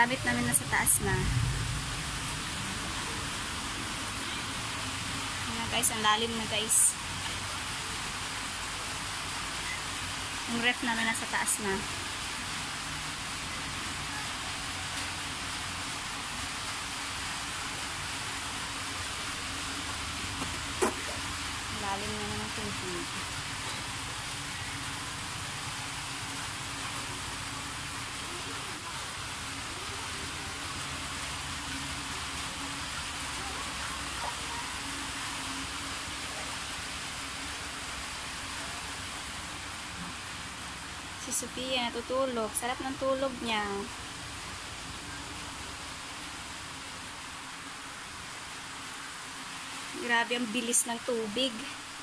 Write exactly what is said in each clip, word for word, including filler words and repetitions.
gamit namin nasa taas na. Ayan guys, ang lalim na guys. Yung ref namin nasa taas na. Lalim na naman ng tubig. Si Sophia natutulog. Sarap ng tulog niya. Grabe ang bilis ng tubig.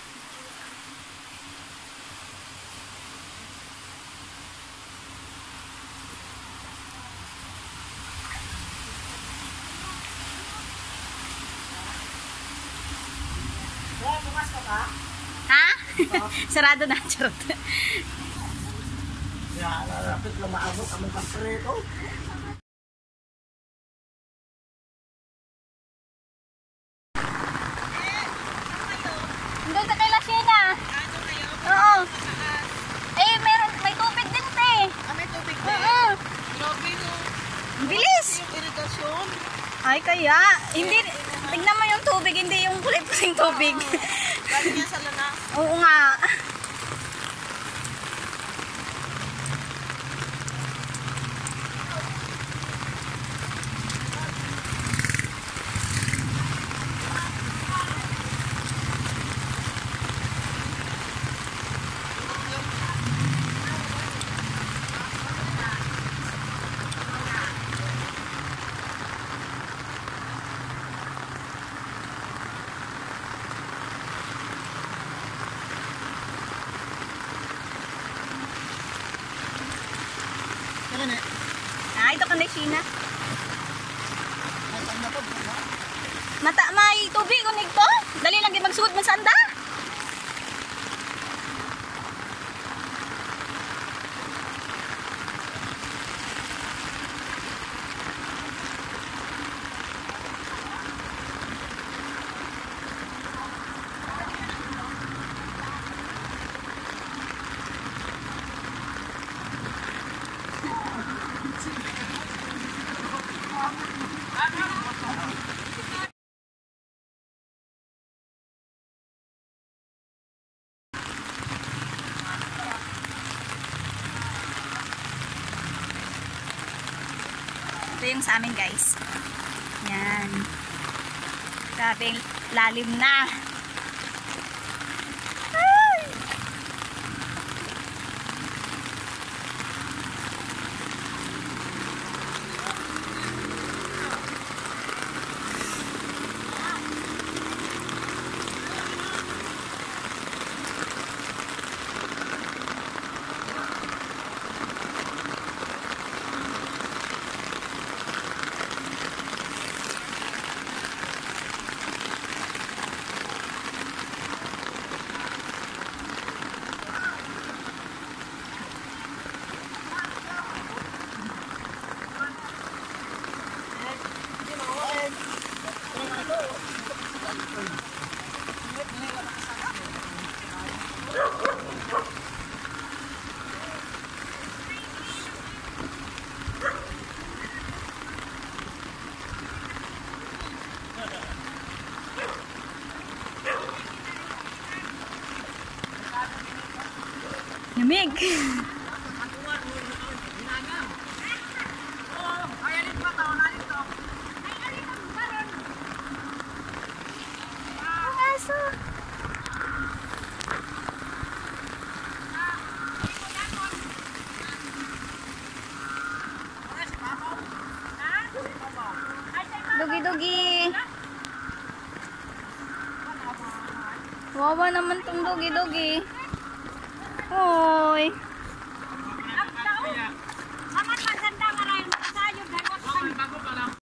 Bukas ka ba? Ha? Sarado na. Charot. Ya, rapid lang maabot kami pagpreto. Hanggang sa kay Lashena. Oo. Eh, meron, may tubig din te. Ah, may tubig din? Oo. Grabe no. Ang bilis. Yung irigasyon. Ay, kaya. Hindi, tignan mo yung tubig, hindi yung kulay-puling tubig. Galing yan sa lana. Oo nga. Ano na? Ah, ito ka na Sheena. Mata, may tubig unig to? Dali lang di magsuot mo sa anda. Ito yung sa amin guys. Yan. Grabe, lalim na. Ay! Lamig. Dugi-dugi. Wawa naman tong dugi-dugi.